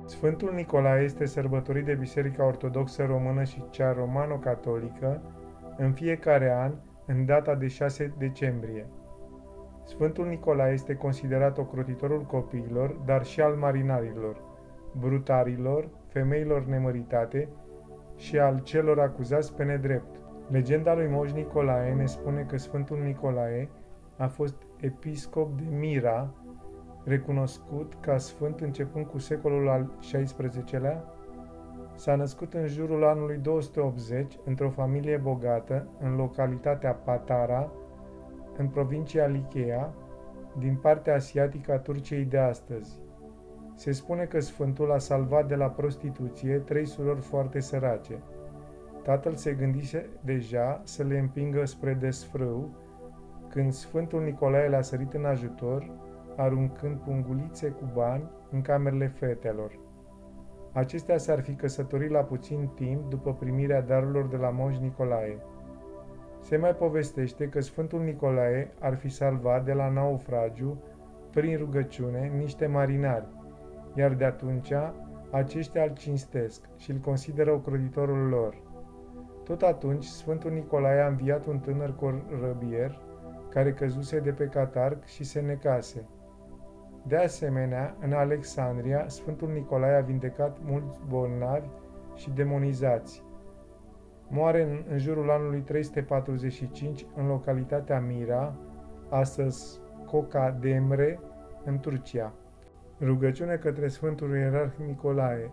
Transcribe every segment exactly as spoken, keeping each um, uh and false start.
Sfântul Nicolae este sărbătorit de Biserica Ortodoxă Română și cea Romano-Catolică în fiecare an, în data de șase decembrie. Sfântul Nicolae este considerat ocrotitorul copiilor, dar și al marinarilor, brutarilor, femeilor nemăritate și al celor acuzați pe nedrept. Legenda lui Moș Nicolae ne spune că Sfântul Nicolae a fost episcop de Mira, recunoscut ca sfânt începând cu secolul al șaisprezecelea, s-a născut în jurul anului două sute optzeci într-o familie bogată în localitatea Patara, în provincia Lycia, din partea asiatică a Turciei de astăzi. Se spune că sfântul a salvat de la prostituție trei surori foarte sărace. Tatăl se gândise deja să le împingă spre desfrâu, când Sfântul Nicolae le-a sărit în ajutor, aruncând pungulițe cu bani în camerele fetelor. Acestea s-ar fi căsătorit la puțin timp după primirea darurilor de la Moș Nicolae. Se mai povestește că Sfântul Nicolae ar fi salvat de la naufragiu, prin rugăciune, niște marinari, iar de atunci aceștia îl cinstesc și îl consideră ocrotitorul lor. Tot atunci, Sfântul Nicolae a înviat un tânăr corăbier care căzuse de pe catarg și se necase. De asemenea, în Alexandria, Sfântul Nicolae a vindecat mulți bolnavi și demonizați. Moare în, în jurul anului trei sute patruzeci și cinci în localitatea Mira, astăzi Cocademre, în Turcia. Rugăciune către Sfântul Ierarh Nicolae.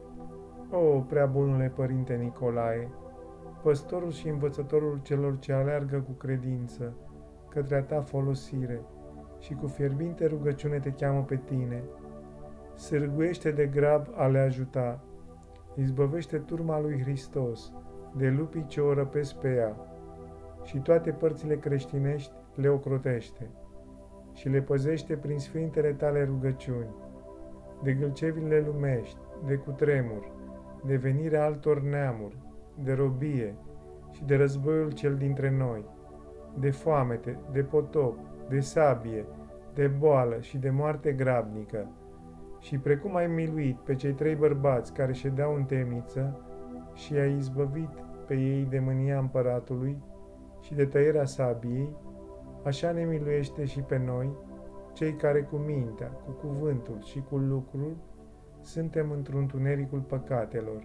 O, prea bunule Părinte Nicolae, păstorul și învățătorul celor ce aleargă cu credință către a ta folosire și cu fierbinte rugăciune te cheamă pe tine, sârguiește de grab a le ajuta, izbăvește turma lui Hristos de lupii ce o răpesc pe ea și toate părțile creștinești le ocrotește și le păzește prin sfintele tale rugăciuni, de gâlceviile lumești, de cutremur, de venirea altor neamuri, de robie și de războiul cel dintre noi, de foamete, de potop, de sabie, de boală și de moarte grabnică. Și precum ai miluit pe cei trei bărbați care ședeau în temniță și ai izbăvit pe ei de mânia împăratului și de tăierea sabiei, așa ne miluiește și pe noi, cei care cu mintea, cu cuvântul și cu lucrul suntem într-un tunericul păcatelor.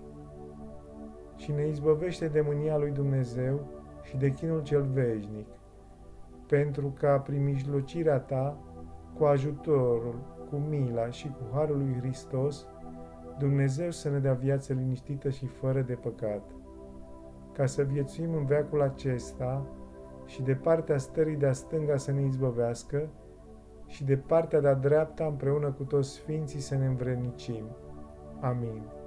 Și ne izbăvește de mânia lui Dumnezeu și de chinul cel veșnic, pentru ca prin mijlocirea ta, cu ajutorul, cu mila și cu harul lui Hristos, Dumnezeu să ne dea viață liniștită și fără de păcat, ca să viețuim în veacul acesta și de partea stării de-a stânga să ne izbăvească și de partea de-a dreapta împreună cu toți sfinții să ne învrednicim. Amin.